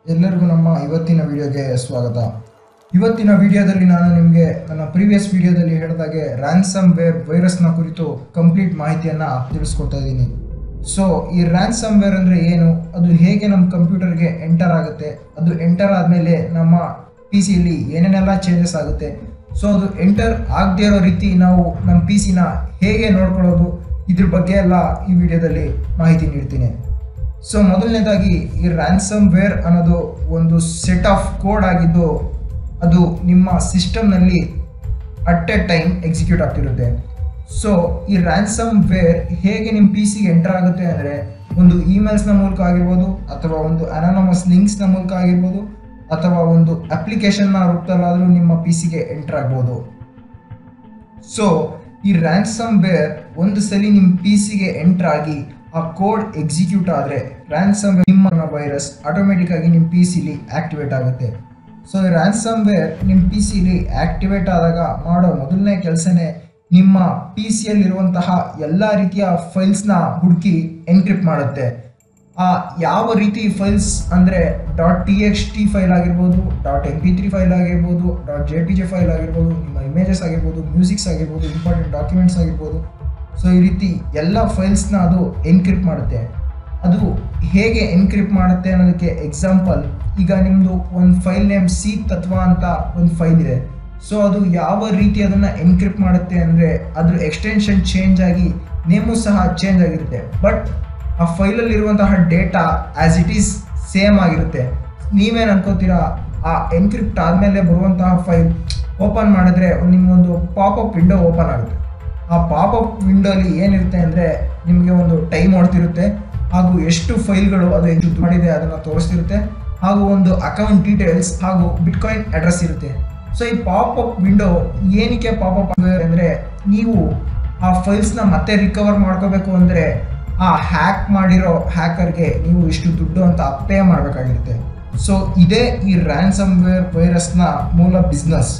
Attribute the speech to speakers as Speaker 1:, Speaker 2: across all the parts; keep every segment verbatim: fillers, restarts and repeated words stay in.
Speaker 1: ಎಲ್ಲರಿಗೂ ನಮ್ಮ ಇವತ್ತಿನ ವಿಡಿಯೋಗೆ ಸ್ವಾಗತ. ಇವತ್ತಿನ ವಿಡಿಯೋದಲ್ಲಿ ನಾನು ನಿಮಗೆ ನನ್ನ ಪ್ರೀವಿಯಸ್ ವಿಡಿಯೋದಲ್ಲಿ ಹೇಳಿದಾಗೆ ರ್ಯಾನ್ಸಮ್ ವೇರ್ ವೈರಸ್ನ ಕುರಿತು ಕಂಪ್ಲೀಟ್ ಮಾಹಿತಿಯನ್ನು ತಿಳಿಸ್ಕೊಡ್ತಾ ಇದ್ದೀನಿ. ಸೊ ಈ ರ್ಯಾನ್ಸಮ್ ವೇರ್ ಅಂದರೆ ಏನು, ಅದು ಹೇಗೆ ನಮ್ಮ ಕಂಪ್ಯೂಟರ್ಗೆ ಎಂಟರ್ ಆಗುತ್ತೆ, ಅದು ಎಂಟರ್ ಆದಮೇಲೆ ನಮ್ಮ ಪಿ ಸಿಯಲ್ಲಿ ಏನೇನೆಲ್ಲ ಚೇಂಜಸ್ ಆಗುತ್ತೆ, ಸೊ ಅದು ಎಂಟರ್ ಆಗದೇ ಇರೋ ರೀತಿ ನಾವು ನಮ್ಮ ಪಿ ಸಿನ ಹೇಗೆ ನೋಡ್ಕೊಳ್ಳೋದು, ಇದ್ರ ಬಗ್ಗೆ ಎಲ್ಲ ಈ ವಿಡಿಯೋದಲ್ಲಿ ಮಾಹಿತಿ ನೀಡ್ತೀನಿ. ಸೊ ಮೊದಲನೇದಾಗಿ ಈ ರ್ಯಾನ್ಸಮ್ ವೇರ್ ಅನ್ನೋದು ಒಂದು ಸೆಟ್ ಆಫ್ ಕೋಡ್ ಆಗಿದ್ದು ಅದು ನಿಮ್ಮ ಸಿಸ್ಟಮ್ನಲ್ಲಿ ಅಟ್ ಎ ಟೈಮ್ ಎಕ್ಸಿಕ್ಯೂಟ್ ಆಗ್ತಿರುತ್ತೆ. ಸೊ ಈ ರ್ಯಾನ್ಸಮ್ ವೇರ್ ಹೇಗೆ ನಿಮ್ಮ ಪಿ ಸಿಗೆ ಎಂಟರ್ ಆಗುತ್ತೆ ಅಂದರೆ ಒಂದು ಇಮೇಲ್ಸ್ನ ಮೂಲಕ ಆಗಿರ್ಬೋದು, ಅಥವಾ ಒಂದು ಅನಾನಮಸ್ ಲಿಂಕ್ಸ್ನ ಮೂಲಕ ಆಗಿರ್ಬೋದು, ಅಥವಾ ಒಂದು ಅಪ್ಲಿಕೇಶನ್ನ ರೂಪದಲ್ಲಾದರೂ ನಿಮ್ಮ ಪಿ ಸಿಗೆ ಎಂಟರ್ ಆಗ್ಬೋದು. ಸೊ ಈ ರ್ಯಾನ್ಸಮ್ ವೇರ್ ಒಂದು ಸಲ ನಿಮ್ಮ ಪಿ ಸಿಗೆ ಎಂಟರ್ ಆಗಿ ಆ ಕೋಡ್ ಎಕ್ಸಿಕ್ಯೂಟ್ ಆದರೆ ರ್ಯಾನ್ಸಮ್ ನಿಮ್ಮ ವೈರಸ್ ಆಟೋಮೆಟಿಕ್ ಆಗಿ ನಿಮ್ಮ ಪಿ ಸಿಲಿ ಆಕ್ಟಿವೇಟ್ ಆಗುತ್ತೆ. ಸೊ ರ್ಯಾನ್ಸಮ್ ವೇರ್ ನಿಮ್ಮ ಪಿ ಸಿಲಿ ಆಕ್ಟಿವೇಟ್ ಆದಾಗ ಮಾಡೋ ಮೊದಲನೇ ಕೆಲಸನೇ ನಿಮ್ಮ ಪಿ ಸಿಯಲ್ಲಿರುವಂತಹ ಎಲ್ಲ ರೀತಿಯ ಫೈಲ್ಸ್ನ ಹುಡುಕಿ ಎನ್ಕ್ರಿಪ್ಟ್ ಮಾಡುತ್ತೆ. ಆ ಯಾವ ರೀತಿ ಫೈಲ್ಸ್ ಅಂದರೆ dot T X T file ಆಗಿರ್ಬೋದು, dot M P three file ಆಗಿರ್ಬೋದು, dot J P J file ಆಗಿರ್ಬೋದು, ನಿಮ್ಮ ಇಮೇಜಸ್ ಆಗಿರ್ಬೋದು, ಮ್ಯೂಸಿಕ್ಸ್ ಆಗಿರ್ಬೋದು, ಇಂಪಾರ್ಟೆಂಟ್ ಡಾಕ್ಯುಮೆಂಟ್ಸ್ ಆಗಿರ್ಬೋದು. ಸೊ ಈ ರೀತಿ ಎಲ್ಲ ಫೈಲ್ಸ್ನ ಅದು ಎನ್ಕ್ರಿಪ್ಟ್ ಮಾಡುತ್ತೆ. ಅದು ಹೇಗೆ ಎನ್ಕ್ರಿಪ್ಟ್ ಮಾಡುತ್ತೆ ಅನ್ನೋದಕ್ಕೆ ಎಕ್ಸಾಂಪಲ್, ಈಗ ನಿಮ್ಮದು ಒಂದು ಫೈಲ್ ನೇಮ್ ಸಿ ತತ್ವ ಅಂತ ಒಂದು ಫೈಲ್ ಇದೆ. ಸೊ ಅದು ಯಾವ ರೀತಿ ಅದನ್ನು ಎನ್ಕ್ರಿಪ್ಟ್ ಮಾಡುತ್ತೆ ಅಂದರೆ ಅದ್ರ ಎಕ್ಸ್ಟೆನ್ಷನ್ ಚೇಂಜ್ ಆಗಿ ನೇಮು ಸಹ ಚೇಂಜ್ ಆಗಿರುತ್ತೆ, ಬಟ್ ಆ ಫೈಲಲ್ಲಿರುವಂತಹ data as it is same ಆಗಿರುತ್ತೆ. ನೀವೇನು ಅನ್ಕೋತೀರಾ, ಆ ಎನ್ಕ್ರಿಪ್ಟ್ ಆದಮೇಲೆ ಬರುವಂತಹ ಫೈಲ್ ಓಪನ್ ಮಾಡಿದ್ರೆ ನಿಮಗೊಂದು ಪಾಪಪ್ ವಿಂಡೋ ಓಪನ್ ಆಗುತ್ತೆ. ಆ ಪಾಪಪ್ ವಿಂಡೋಲಿ ಏನಿರುತ್ತೆ ಅಂದರೆ ನಿಮಗೆ ಒಂದು ಟೈಮ್ ಓಡ್ತಿರುತ್ತೆ, ಹಾಗೂ ಎಷ್ಟು ಫೈಲ್ಗಳು ಅದು ಎಕ್ಸಿಕ್ಯೂಟ್ ಮಾಡಿದೆ ಅದನ್ನು ತೋರಿಸ್ತಿರುತ್ತೆ, ಹಾಗೂ ಒಂದು ಅಕೌಂಟ್ ಡೀಟೇಲ್ಸ್ ಹಾಗೂ ಬಿಟ್ಕಾಯಿನ್ ಅಡ್ರೆಸ್ ಇರುತ್ತೆ. ಸೊ ಈ ಪಾಪಪ್ ವಿಂಡೋ ಏನಕ್ಕೆ ಪಾಪಪ್ ಆಗುತ್ತೆ ಅಂದರೆ ನೀವು ಆ ಫೈಲ್ಸ್ನ ಮತ್ತೆ ರಿಕವರ್ ಮಾಡ್ಕೋಬೇಕು ಅಂದರೆ ಆ ಹ್ಯಾಕ್ ಮಾಡಿರೋ ಹ್ಯಾಕರ್ಗೆ ನೀವು ಇಷ್ಟು ದುಡ್ಡು ಅಂತ ಪೇ ಮಾಡಬೇಕಾಗಿರುತ್ತೆ. ಸೊ ಇದೇ ಈ ರ್ಯಾನ್ಸಮ್ ವೇರ್ ವೈರಸ್ನ ಮೂಲ ಬಿಸ್ನೆಸ್.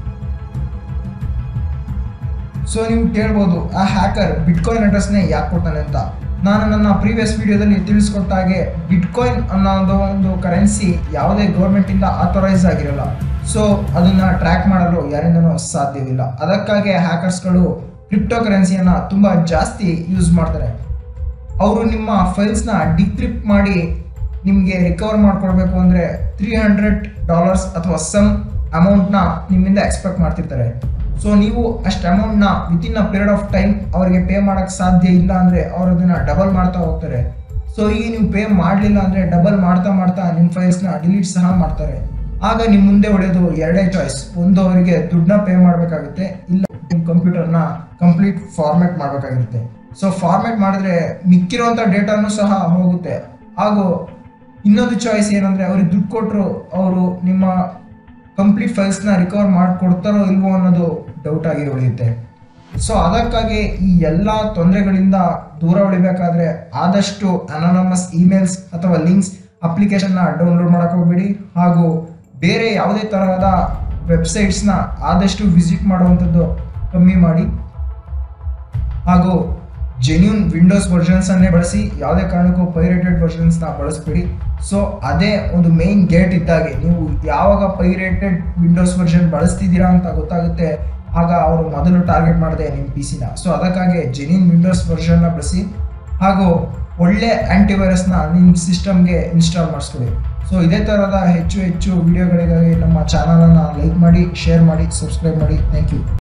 Speaker 1: ಸೊ ನೀವು ಕೇಳ್ಬೋದು, ಆ ಹ್ಯಾಕರ್ ಬಿಟ್ಕಾಯಿನ್ ಅಡ್ರೆಸ್ನೇ ಯಾಕೆ ಕೊಡ್ತಾನೆ ಅಂತ. ನಾನು ನನ್ನ ಪ್ರೀವಿಯಸ್ ವಿಡಿಯೋದಲ್ಲಿ ತಿಳಿಸ್ಕೊಟ್ಟ ಹಾಗೆ ಬಿಟ್ಕಾಯಿನ್ ಅನ್ನೋದು ಒಂದು ಕರೆನ್ಸಿ ಯಾವುದೇ ಗೌರ್ಮೆಂಟಿಂದ ಆಥರೈಸ್ ಆಗಿರಲ್ಲ. ಸೊ ಅದನ್ನು ಟ್ರ್ಯಾಕ್ ಮಾಡಲು ಯಾರಿಂದನೂ ಸಾಧ್ಯವಿಲ್ಲ. ಅದಕ್ಕಾಗಿ ಹ್ಯಾಕರ್ಸ್ಗಳು ಕ್ರಿಪ್ಟೋ ಕರೆನ್ಸಿಯನ್ನು ತುಂಬ ಜಾಸ್ತಿ ಯೂಸ್ ಮಾಡ್ತಾರೆ. ಅವರು ನಿಮ್ಮ ಫೈಲ್ಸ್ನ ಡಿಕ್ರಿಪ್ಟ್ ಮಾಡಿ ನಿಮಗೆ ರಿಕವರ್ ಮಾಡ್ಕೊಳ್ಬೇಕು ಅಂದರೆ ತ್ರೀ ಹಂಡ್ರೆಡ್ ಡಾಲರ್ಸ್ ಅಥವಾ ಸಮ್ ಅಮೌಂಟ್ನ ನಿಮ್ಮಿಂದ ಎಕ್ಸ್ಪೆಕ್ಟ್ ಮಾಡ್ತಿರ್ತಾರೆ. ಸೊ ನೀವು ಅಷ್ಟು ಅಮೌಂಟ್ನ within a period of time ಅವರಿಗೆ ಪೇ ಮಾಡೋಕ್ಕೆ ಸಾಧ್ಯ ಇಲ್ಲ ಅಂದರೆ ಅವರು ಅದನ್ನು ಡಬಲ್ ಮಾಡ್ತಾ ಹೋಗ್ತಾರೆ. ಸೊ ಈಗ ನೀವು ಪೇ ಮಾಡಲಿಲ್ಲ ಅಂದರೆ ಡಬಲ್ ಮಾಡ್ತಾ ಮಾಡ್ತಾ ನಿಮ್ಮ ಫೈಲ್ಸ್ನ ಡಿಲೀಟ್ ಸಹ ಮಾಡ್ತಾರೆ. ಆಗ ನಿಮ್ಮ ಮುಂದೆ ಉಳಿಯೋದು ಎರಡೇ ಚಾಯ್ಸ್, ಒಂದು ಅವರಿಗೆ ದುಡ್ಡನ್ನ ಪೇ ಮಾಡಬೇಕಾಗುತ್ತೆ, ಇಲ್ಲ ನಿಮ್ಮ ಕಂಪ್ಯೂಟರ್ನ ಕಂಪ್ಲೀಟ್ ಫಾರ್ಮ್ಯಾಟ್ ಮಾಡಬೇಕಾಗಿರುತ್ತೆ. ಸೊ ಫಾರ್ಮ್ಯಾಟ್ ಮಾಡಿದ್ರೆ ಮಿಕ್ಕಿರೋಂಥ ಡೇಟಾನು ಸಹ ಹೋಗುತ್ತೆ. ಹಾಗೂ ಇನ್ನೊಂದು ಚಾಯ್ಸ್ ಏನಂದರೆ ಅವ್ರಿಗೆ ದುಡ್ಡು ಕೊಟ್ಟರು ಅವರು ನಿಮ್ಮ ಕಂಪ್ಲೀಟ್ ಫೈಲ್ಸ್ನ ರಿಕವರ್ ಮಾಡಿಕೊಡ್ತಾರೋ ಇಲ್ವೋ ಅನ್ನೋದು ಡೌಟ್ ಆಗಿ ಉಳಿಯುತ್ತೆ. ಸೊ ಅದಕ್ಕಾಗಿ ಈ ಎಲ್ಲ ತೊಂದರೆಗಳಿಂದ ದೂರ ಉಳಿಬೇಕಾದ್ರೆ ಆದಷ್ಟು ಅನಾನಮಸ್ ಇಮೇಲ್ಸ್ ಅಥವಾ ಲಿಂಕ್ಸ್ ಅಪ್ಲಿಕೇಶನ್ನ ಡೌನ್ಲೋಡ್ ಮಾಡೋಕ್ಕೆ ಹೋಗ್ಬೇಡಿ, ಹಾಗೂ ಬೇರೆ ಯಾವುದೇ ತರಹದ ವೆಬ್ಸೈಟ್ಸ್ನ ಆದಷ್ಟು ವಿಸಿಟ್ ಮಾಡುವಂಥದ್ದು ಕಮ್ಮಿ ಮಾಡಿ, ಹಾಗೂ ಜೆನ್ಯೂನ್ ವಿಂಡೋಸ್ ವರ್ಷನ್ಸನ್ನೇ ಬಳಸಿ, ಯಾವುದೇ ಕಾರಣಕ್ಕೂ ಪೈರೇಟೆಡ್ ವರ್ಷನ್ಸ್ನ ಬಳಸಬೇಡಿ. ಸೊ ಅದೇ ಒಂದು ಮೇನ್ ಗೇಟ್ ಇದ್ದಾಗೆ ನೀವು ಯಾವಾಗ ಪೈರೇಟೆಡ್ ವಿಂಡೋಸ್ ವರ್ಷನ್ ಬಳಸ್ತಿದ್ದೀರಾ ಅಂತ ಗೊತ್ತಾಗುತ್ತೆ, ಆಗ ಅವರು ಮೊದಲು ಟಾರ್ಗೆಟ್ ಮಾಡಿದೆ ನಿಮ್ಮ ಪಿ ಸಿನ. ಸೊ ಅದಕ್ಕಾಗಿ ಜೆನ್ಯೂನ್ ವಿಂಡೋಸ್ ವರ್ಷನ್ನ ಬಳಸಿ, ಹಾಗೂ ಒಳ್ಳೆ ಆ್ಯಂಟಿವೈರಸ್ನ ನಿಮ್ಮ ಸಿಸ್ಟಮ್ಗೆ ಇನ್ಸ್ಟಾಲ್ ಮಾಡಿಸ್ಕೊಳ್ಳಿ. ಸೊ ಇದೇ ಥರದ ಹೆಚ್ಚು ಹೆಚ್ಚು ವಿಡಿಯೋಗಳಿಗಾಗಿ ನಮ್ಮ ಚಾನಲನ್ನು ಲೈಕ್ ಮಾಡಿ, ಶೇರ್ ಮಾಡಿ, ಸಬ್ಸ್ಕ್ರೈಬ್ ಮಾಡಿ. Thank you.